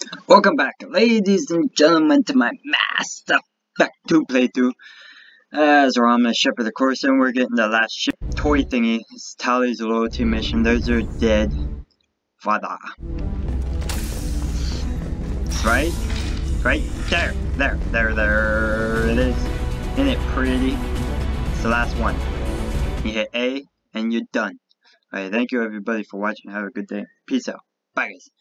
Welcome back, ladies and gentlemen, to my Mass Effect 2 playthrough. As we're on the ship of the course, and we're getting the last ship toy thingy. It's Tali's loyalty mission. Those are dead. Voila. That's right. Right there. There it is. Isn't it pretty? It's the last one. You hit A, and you're done. Alright, thank you everybody for watching. Have a good day. Peace out. Bye guys.